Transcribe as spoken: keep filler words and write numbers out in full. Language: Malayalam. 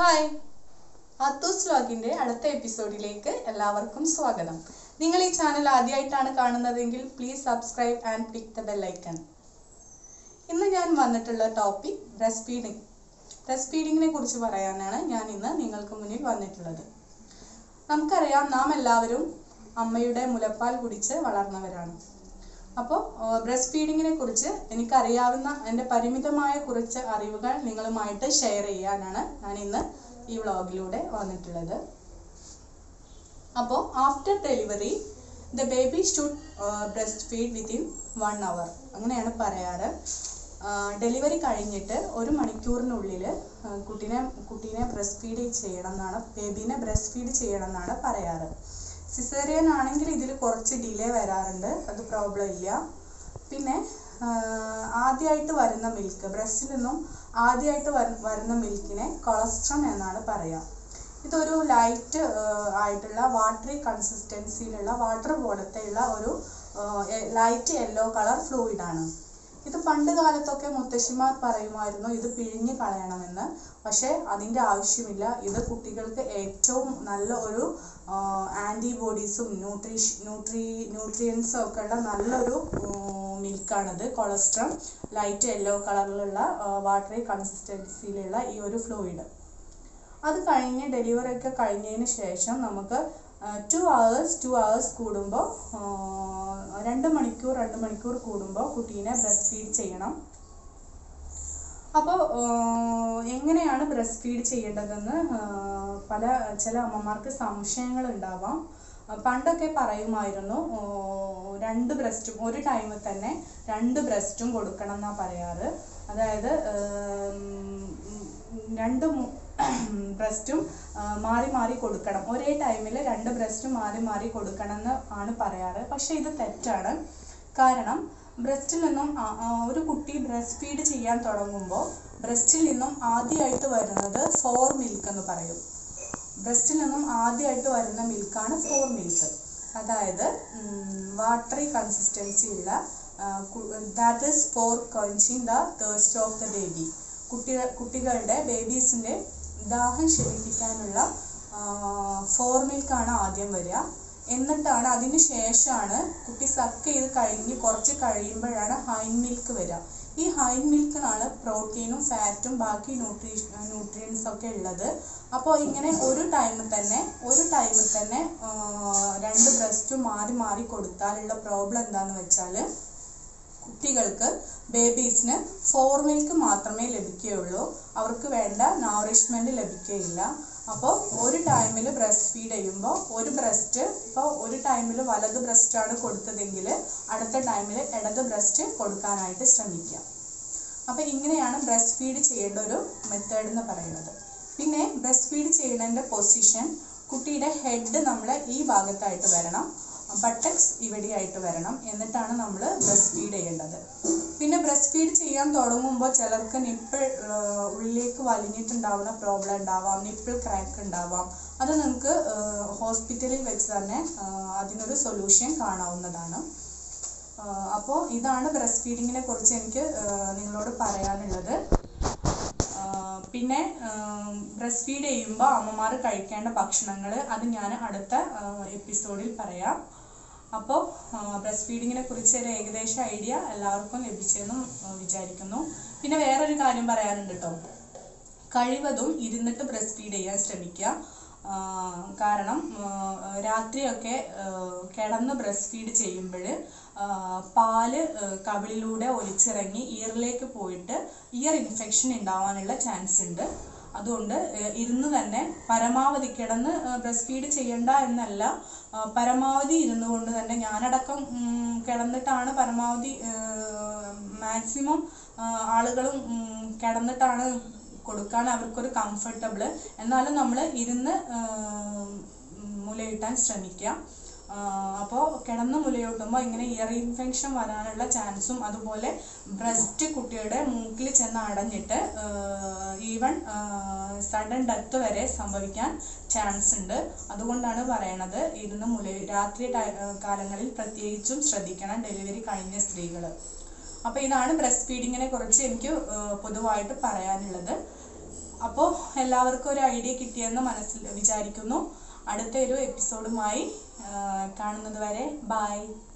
ഹായ്, അത്തൂസ് വ്ലോഗിൻ്റെ അടുത്ത എപ്പിസോഡിലേക്ക് എല്ലാവർക്കും സ്വാഗതം. നിങ്ങൾ ഈ ചാനൽ ആദ്യമായിട്ടാണ് കാണുന്നതെങ്കിൽ please subscribe and click the bell icon. ഇന്ന് ഞാൻ വന്നിട്ടുള്ള ടോപ്പിക് ബ്രസ്റ്റ് ഫീഡിങ് ബ്രസ്റ്റ് ഫീഡിങ്ങിനെ കുറിച്ച് പറയാനാണ് ഞാൻ ഇന്ന് നിങ്ങൾക്ക് മുന്നിൽ വന്നിട്ടുള്ളത്. നമുക്കറിയാം, നാം എല്ലാവരും അമ്മയുടെ മുലപ്പാൽ കുടിച്ച് വളർന്നവരാണ്. അപ്പോൾ ബ്രസ്റ്റ് ഫീഡിങ്ങിനെ കുറിച്ച് എനിക്കറിയാവുന്ന എൻ്റെ പരിമിതമായ കുറച്ച് അറിവുകൾ നിങ്ങളുമായിട്ട് ഷെയർ ചെയ്യാനാണ് ഞാൻ ഇന്ന് ഈ വ്ളോഗിലൂടെ വന്നിട്ടുള്ളത്. അപ്പോൾ after delivery the baby should breast feed within one hour അങ്ങനെയാണ് പറയാറ്. ഡെലിവറി കഴിഞ്ഞിട്ട് ഒരു മണിക്കൂറിനുള്ളിൽ കുട്ടീനെ കുട്ടീനെ ബ്രസ്റ്റ് ഫീഡ് ചെയ്യണം എന്നാണ് ബേബീനെ ബ്രസ്റ്റ് ഫീഡ് ചെയ്യണം എന്നാണ് പറയാറ്. സിസേറിയൻ ആണെങ്കിൽ ഇതിൽ കുറച്ച് ഡിലേ വരാറുണ്ട്, അത് പ്രോബ്ലം ഇല്ല. പിന്നെ ആദ്യമായിട്ട് വരുന്ന മിൽക്ക് ബ്രസ്റ്റിൽ നിന്നും ആദ്യമായിട്ട് വരുന്ന മിൽക്കിനെ കൊളസ്ട്രം എന്നാണ് പറയുക. ഇതൊരു ലൈറ്റ് ആയിട്ടുള്ള വാട്ടറി കൺസിസ്റ്റൻസിയിലുള്ള വാട്ടർ പോലത്തെയുള്ള ഒരു ലൈറ്റ് യെല്ലോ കളർ ഫ്ലൂയിഡാണ്. ഇത് പണ്ട് കാലത്തൊക്കെ മുത്തശ്ശിമാർ പറയുമായിരുന്നു ഇത് പിഴിഞ്ഞ് കളയണമെന്ന്. പക്ഷേ അതിൻ്റെ ആവശ്യമില്ല. ഇത് കുട്ടികൾക്ക് ഏറ്റവും നല്ല ഒരു ആൻറ്റിബോഡീസും ന്യൂട്രീ ന്യൂട്രീ ന്യൂട്രിയൻസും ഒക്കെ ഉള്ള നല്ലൊരു മിൽക്കാണിത്. കൊളസ്ട്രം ലൈറ്റ് യെല്ലോ കളറിലുള്ള വാട്ടറി കൺസിസ്റ്റൻസിയിലുള്ള ഈ ഒരു ഫ്ലൂയിഡ്. അത് കഴിഞ്ഞ് ഡെലിവറി ഒക്കെ കഴിഞ്ഞതിന് ശേഷം നമുക്ക് ടു അവേഴ്സ് ടു അവേഴ്സ് കൂടുമ്പോൾ രണ്ട് മണിക്കൂർ രണ്ട് മണിക്കൂർ കൂടുമ്പോൾ കുട്ടീനെ ബ്രസ്റ്റ് ഫീഡ് ചെയ്യണം. അപ്പോൾ എങ്ങനെയാണ് ബ്രസ്റ്റ് ഫീഡ് ചെയ്യേണ്ടതെന്ന് പല ചില അമ്മമാർക്ക് സംശയങ്ങൾ ഉണ്ടാവാം. പണ്ടൊക്കെ പറയുമായിരുന്നു രണ്ട് ബ്രസ്റ്റും ഒരു ടൈമിൽ തന്നെ രണ്ട് ബ്രസ്റ്റും കൊടുക്കണം എന്നാണ് പറയാറ്. അതായത് രണ്ട് ബ്രസ്റ്റും മാറി മാറി കൊടുക്കണം, ഒരേ ടൈമിൽ രണ്ട് ബ്രസ്റ്റും മാറി മാറി കൊടുക്കണം എന്ന് ആണ് പറയാറ്. പക്ഷെ ഇത് തെറ്റാണ്. കാരണം ബ്രസ്റ്റിൽ നിന്നും ഒരു കുട്ടി ബ്രസ്റ്റ് ഫീഡ് ചെയ്യാൻ തുടങ്ങുമ്പോൾ ബ്രസ്റ്റിൽ നിന്നും ആദ്യമായിട്ട് വരുന്നത് ഫോർ മിൽക്ക് എന്ന് പറയും. ബ്രസ്റ്റിൽ നിന്നും ആദ്യമായിട്ട് വരുന്ന മിൽക്കാണ് ഫോർ മിൽക്ക്. അതായത് വാട്ടറി കൺസിസ്റ്റൻസി ഉള്ള that is for quenching the thirst of the baby. കുട്ടികൾ കുട്ടികളുടെ ബേബീസിൻ്റെ ദാഹം ശമിപ്പിക്കാനുള്ള ഫോർ മിൽക്കാണ് ആദ്യം വരിക. എന്നിട്ടാണ് അതിന് ശേഷമാണ് കുട്ടി സക്ക് ചെയ്ത് കഴിഞ്ഞ് കുറച്ച് കഴിയുമ്പോഴാണ് ഹൈൻ മിൽക്ക് വരിക. ഈ ഹൈൻ മിൽക്കിനാണ് പ്രോട്ടീനും ഫാറ്റും ബാക്കി ന്യൂട്രീ ന്യൂട്രിയൻസ് ഒക്കെ ഉള്ളത്. അപ്പോൾ ഇങ്ങനെ ഒരു ടൈമിൽ തന്നെ ഒരു ടൈമിൽ തന്നെ രണ്ട് ബ്രസ്റ്റും മാറി മാറി കൊടുത്താലുള്ള പ്രോബ്ലം എന്താണെന്ന് വെച്ചാൽ കുട്ടികൾക്ക് ബേബീസിന് ഫോർ മിൽക്ക് മാത്രമേ ലഭിക്കുകയുള്ളൂ. അവർക്ക് വേണ്ട നറിഷ്മെൻറ്റ് ലഭിക്കുകയില്ല. അപ്പോൾ ഒരു ടൈമിൽ ബ്രസ്റ്റ് ഫീഡ് ചെയ്യുമ്പോൾ ഒരു ബ്രസ്റ്റ് ഇപ്പോൾ ഒരു ടൈമിൽ വലത് ബ്രസ്റ്റാണ് കൊടുത്തതെങ്കിൽ അടുത്ത ടൈമിൽ ഇടത് ബ്രസ്റ്റ് കൊടുക്കാനായിട്ട് ശ്രമിക്കുക. അപ്പോൾ ഇങ്ങനെയാണ് ബ്രസ്റ്റ് ഫീഡ് ചെയ്യേണ്ട ഒരു മെത്തേഡ് എന്ന് പറയുന്നത്. പിന്നെ ബ്രസ്റ്റ് ഫീഡ് ചെയ്യുന്നതിൻ്റെ പൊസിഷൻ കുട്ടിയുടെ ഹെഡ് നമ്മൾ ഈ ഭാഗത്തായിട്ട് വരണം, ബട്ടക്സ് ഇവിടെയായിട്ട് വരണം. എന്നിട്ടാണ് നമ്മൾ ബ്രസ്റ്റ് ഫീഡ് ചെയ്യേണ്ടത്. പിന്നെ ബ്രസ്റ്റ് ഫീഡ് ചെയ്യാൻ തുടങ്ങുമ്പോൾ ചിലർക്ക് നിപ്പിൾ ഉള്ളിലേക്ക് വലിഞ്ഞിട്ടുണ്ടാവുന്ന പ്രോബ്ലം ഉണ്ടാവാം, നിപ്പിൾ ക്രാക്ക് ഉണ്ടാവാം. അത് നിങ്ങൾക്ക് ഹോസ്പിറ്റലിൽ വെച്ച് തന്നെ അതിനൊരു സൊല്യൂഷൻ കാണാവുന്നതാണ്. അപ്പോൾ ഇതാണ് ബ്രസ്റ്റ് ഫീഡിങ്ങിനെ കുറിച്ച് എനിക്ക് നിങ്ങളോട് പറയാനുള്ളത്. പിന്നെ ബ്രസ്റ്റ് ഫീഡ് ചെയ്യുമ്പോൾ അമ്മമാർ കഴിക്കേണ്ട ഭക്ഷണങ്ങൾ അത് ഞാൻ അടുത്ത എപ്പിസോഡിൽ പറയാം. അപ്പോൾ ബ്രസ്റ്റ് ഫീഡിങ്ങിനെ കുറിച്ച് ഒരു ഏകദേശ ഐഡിയ എല്ലാവർക്കും ലഭിച്ചെന്നും വിചാരിക്കുന്നു. പിന്നെ വേറൊരു കാര്യം പറയാനുണ്ട് കേട്ടോ, കഴിവതും ഇരുന്നിട്ട് ബ്രസ്റ്റ് ഫീഡ് ചെയ്യാൻ ശ്രമിക്കുക. കാരണം രാത്രിയൊക്കെ കിടന്ന് ബ്രസ്റ്റ് ഫീഡ് ചെയ്യുമ്പോൾ പാല് കവിളിലൂടെ ഒലിച്ചിറങ്ങി ഇയറിലേക്ക് പോയിട്ട് ഇയർ ഇൻഫെക്ഷൻ ഉണ്ടാവാനുള്ള ചാൻസ് ഉണ്ട്. അതുകൊണ്ട് ഇരുന്ന് തന്നെ പരമാവധി കിടന്ന് ബ്രസ്റ്റ് ഫീഡ് ചെയ്യണ്ട എന്നല്ല, പരമാവധി ഇരുന്നു കൊണ്ട് തന്നെ ഞാനടക്കം കിടന്നിട്ടാണ് പരമാവധി മാക്സിമം ആളുകളും കിടന്നിട്ടാണ് കൊടുക്കാൻ അവർക്കൊരു കംഫർട്ടബിൾ. എന്നാലും നമ്മൾ ഇരുന്ന് മുലയൂട്ടാൻ ശ്രമിക്കുക. അപ്പോൾ കിടന്ന് മുലയൂട്ടുമ്പോൾ ഇങ്ങനെ ഇയർ ഇൻഫെക്ഷൻ വരാനുള്ള ചാൻസും അതുപോലെ ബ്രസ്റ്റ് കുട്ടിയുടെ മൂക്കിൽ ചെന്ന് അടഞ്ഞിട്ട് ഈവൻ സഡൻ ഡെത്ത് വരെ സംഭവിക്കാൻ ചാൻസ് ഉണ്ട്. അതുകൊണ്ടാണ് പറയണത് ഇരുന്ന് മുല രാത്രി കാലങ്ങളിൽ പ്രത്യേകിച്ചും ശ്രദ്ധിക്കണം ഡെലിവറി കഴിഞ്ഞ സ്ത്രീകൾ. അപ്പോൾ ഇതാണ് ബ്രസ്റ്റ് ഫീഡിങ്ങിനെ കുറിച്ച് എനിക്ക് പൊതുവായിട്ട് പറയാനുള്ളത്. അപ്പോൾ എല്ലാവർക്കും ഒരു ഐഡിയ കിട്ടിയെന്ന് മനസ്സിൽ വിചാരിക്കുന്നു. അടുത്ത ഒരു എപ്പിസോഡുമായി കാണുന്നത് വരെ ബൈ.